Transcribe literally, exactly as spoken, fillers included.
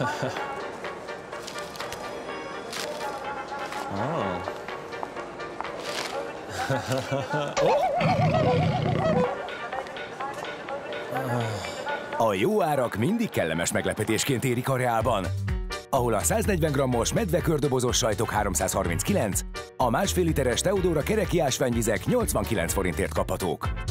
A jó árak mindig kellemes meglepetésként érik a Reálban, ahol a száznegyven grammos medvekördobozos sajtok háromszázharminckilenc, a másfél literes Teodora kereki ásványvizek nyolcvankilenc forintért kaphatók.